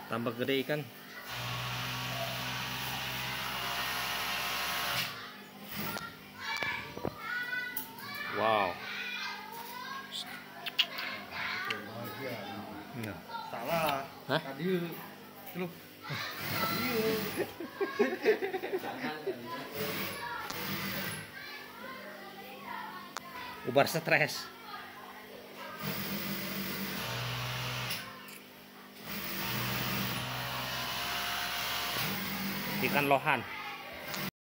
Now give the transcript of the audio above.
Tambah gede ikan. Wow. Nah. Salah. Hah? Tadi lu. Ubar stres. Ikan lohan.